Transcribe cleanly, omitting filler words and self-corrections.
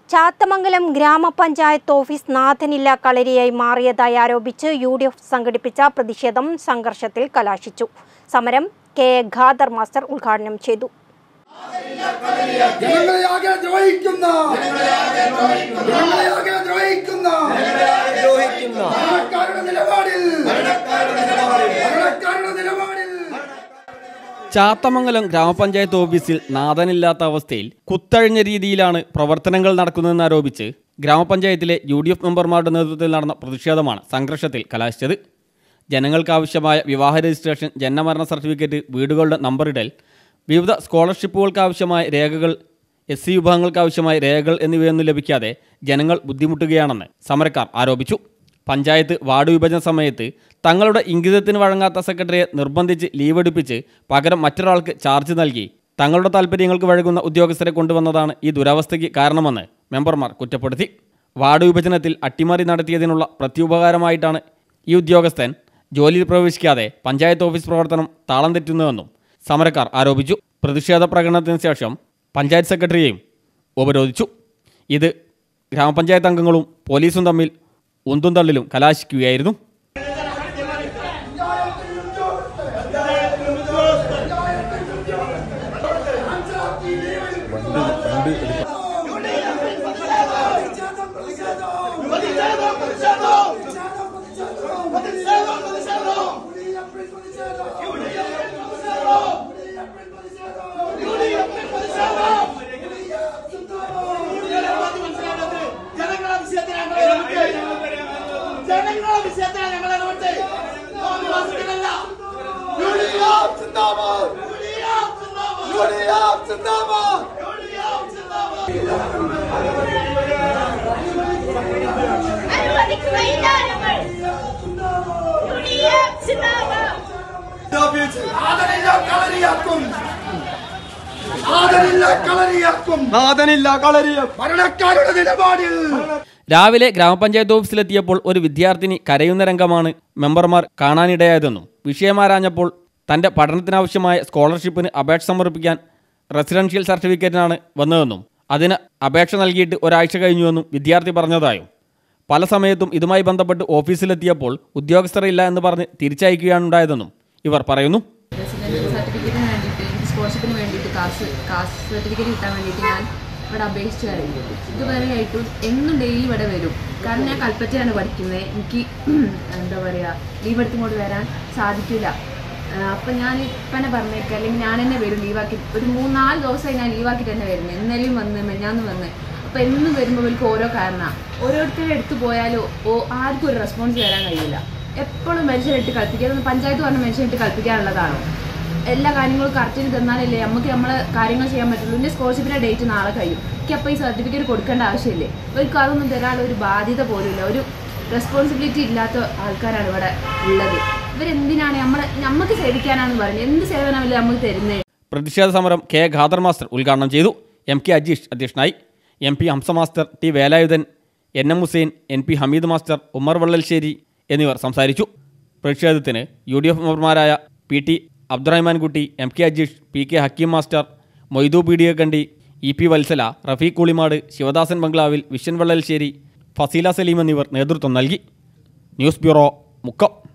ചാത്തമംഗലം ഗ്രാമപഞ്ചായത്ത് ഓഫീസ് നാഥനില്ല കളരിയായി മാറിയതായി ആരോപിച്ച് UDF സംഘടിപ്പിച്ച പ്രതിഷേധം സംഘർഷത്തിൽ കലാശിച്ചു. സമരം കെ ഖാദർ മാസ്റ്റർ ഉദ്ഘാടനം ചെയ്തു. ചാത്തമംഗലം ഗ്രാമപഞ്ചായത്ത് ഓഫീസിൽ നാഥനില്ലാത്ത അവസ്ഥയിൽ കുത്തഴിഞ്ഞ രീതിയിലാണ് പ്രവർത്തനങ്ങൾ നടക്കുന്നതെന്നാരോപിച്ച് ഗ്രാമപഞ്ചായത്തിലെ UDF മെമ്പർമാരുടെ നേതൃത്വത്തിൽ നടന്ന പ്രതിഷേധമാണ് സംഘർഷത്തിൽ കലാശിച്ചത്. ജനങ്ങൾക്കാവശ്യമായ വിവാഹ രജിസ്ട്രേഷൻ, ജനനമരണ സർട്ടിഫിക്കറ്റ്, വീടുകളുടെ നമ്പറിടൽ, വിവിധ സ്കോളർഷിപ്പുകൾക്കാവശ്യമായ രേഖകൾ, SC വിഭാഗങ്ങൾക്കാവശ്യമായ രേഖകൾ എന്നിവയൊന്നും ലഭിക്കാതെ ജനങ്ങൾ ബുദ്ധിമുട്ടുകയാണെന്ന് സമരക്കാർ ആരോപിച്ചു. പഞ്ചായത്ത് വാർഡ് വിഭജന സമയത്ത് തങ്ങളുടെ ഇംഗിതത്തിന് വഴങ്ങാത്ത സെക്രട്ടറിയെ നിർബന്ധിച്ച് ലീവെടുപ്പിച്ച് പകരം മറ്റൊരാൾക്ക് ചാർജ് നൽകി തങ്ങളുടെ താൽപ്പര്യങ്ങൾക്ക് വഴങ്ങുന്ന ഉദ്യോഗസ്ഥരെ കൊണ്ടുവന്നതാണ് ഈ ദുരവസ്ഥയ്ക്ക് കാരണമെന്ന് മെമ്പർമാർ കുറ്റപ്പെടുത്തി. വാർഡ് വിഭജനത്തിൽ അട്ടിമറി നടത്തിയതിനുള്ള പ്രത്യുപകാരമായിട്ടാണ് ഈ ഉദ്യോഗസ്ഥൻ ജോലിയിൽ പ്രവേശിക്കാതെ പഞ്ചായത്ത് ഓഫീസ് പ്രവർത്തനം താളം തെറ്റുന്നതെന്നും സമരക്കാർ ആരോപിച്ചു. പ്രതിഷേധ പ്രകടനത്തിന് ശേഷം പഞ്ചായത്ത് സെക്രട്ടറിയെയും ഉപരോധിച്ചു. ഇത് ഗ്രാമപഞ്ചായത്ത് അംഗങ്ങളും പോലീസും തമ്മിൽ ഉന്തും തള്ളിലും കലാശിക്കുകയായിരുന്നു. രാവിലെ ഗ്രാമപഞ്ചായത്ത് ഓഫീസിലെത്തിയപ്പോൾ ഒരു വിദ്യാർത്ഥിനി കരയുന്ന രംഗമാണ് മെമ്പർമാർ കാണാനിടയായതെന്നും വിഷയമാരാഞ്ഞപ്പോൾ തൻ്റെ പഠനത്തിനാവശ്യമായ സ്കോളർഷിപ്പിന് അപേക്ഷ സമർപ്പിക്കാൻ റെസിഡൻഷ്യൽ സർട്ടിഫിക്കറ്റിനാണ് വന്നതെന്നും അതിന് അപേക്ഷ നൽകിയിട്ട് ഒരാഴ്ച കഴിഞ്ഞുവെന്നും വിദ്യാർത്ഥി പറഞ്ഞതായും പല സമയത്തും ഇതുമായി ബന്ധപ്പെട്ട് ഓഫീസിലെത്തിയപ്പോൾ ഉദ്യോഗസ്ഥരില്ല എന്ന് പറഞ്ഞ് തിരിച്ചയക്കുകയാണ് ഉണ്ടായതെന്നും ഇവർ പറയുന്നു. സർട്ടിഫിക്കറ്റിന് വേണ്ടിയിട്ട് സ്കോളർഷിപ്പിന് വേണ്ടിയിട്ട് കാസ്റ്റ് സർട്ടിഫിക്കറ്റ് കിട്ടാൻ വേണ്ടിയിട്ട് ഞാൻ ഇവിടെ അപേക്ഷിച്ചു കഴിഞ്ഞു. ഇതുവരെയായിട്ടും എന്നും ഡെയിലി ഇവിടെ വരും. കാരണം ഞാൻ കൽപ്പറ്റയാണ് പഠിക്കുന്നത്. എനിക്ക് എന്താ പറയുക, ലീവ് എടുത്തുകൊണ്ട് വരാൻ സാധിക്കില്ല. അപ്പം ഞാൻ ഇപ്പം തന്നെ പറഞ്ഞേക്കാം, അല്ലെങ്കിൽ ഞാൻ തന്നെ വരും ലീവാക്കി. ഒരു 3-4 ദിവസമായി ഞാൻ ലീവാക്കിയിട്ട് തന്നെ വരുന്നത്. ഇന്നലെയും വന്ന് മെഞ്ഞാന്ന് വന്ന്. അപ്പോൾ എന്നും വരുമ്പോൾ എനിക്ക് ഓരോ കാരണമാണ്. ഓരോരുത്തരും എടുത്തു പോയാലോ ആർക്കും ഒരു റെസ്പോൺസ് തരാൻ കഴിയില്ല. എപ്പോഴും മനുഷ്യരിട്ട് കളിപ്പിക്കുക. പഞ്ചായത്ത് പറഞ്ഞ മനുഷ്യരിട്ട് കളിപ്പിക്കാനുള്ളതാണോ? എല്ലാ കാര്യങ്ങളും കറക്റ്റിന് തന്നാലല്ലേ നമുക്ക് നമ്മളെ കാര്യങ്ങൾ ചെയ്യാൻ പറ്റുള്ളൂ. എൻ്റെ സ്കോളർഷിപ്പിൻ്റെ ഡേറ്റ് നാളെ കഴിയും. എനിക്ക് അപ്പോൾ ഈ സർട്ടിഫിക്കറ്റ് കൊടുക്കേണ്ട ആവശ്യമില്ലേ? അവർക്ക് അതൊന്നും തരാനുള്ള ഒരു ബാധ്യത പോലുമില്ല. ഒരു റെസ്പോൺസിബിലിറ്റി ഇല്ലാത്ത ആൾക്കാരാണ് ഇവിടെ ഉള്ളത്. ഇവരെന്തിനാണ് നമുക്ക് സേവിക്കാനാണെന്ന് പറഞ്ഞത്? എന്ത് സേവനമല്ലേ നമുക്ക് തരുന്നത്? പ്രതിഷേധ സമരം കെ ഖാദർ മാസ്റ്റർ ഉദ്ഘാടനം ചെയ്തു. MK അജീഷ് അധ്യക്ഷനായി. MP Hamza master, T Velayudhan, NM Hussain, NP Hameed master, Ummer Vallalsseri എന്നിവർ സംസാരിച്ചു. പ്രതിഷേധത്തിന് UDF മെമ്പർമാരായ PT Abdurahman Kutty, MK Ajeesh, PK Hakeem master, Moithu Peediyakkandi, EP Vatsala, Rafeeq Kulimad, Sivadasan ബംഗ്ലാവിൽ, വിഷൻ വള്ളൽശ്ശേരി, ഫസീല സലീം എന്നിവർ നേതൃത്വം നൽകി. News bureau, Mukkam.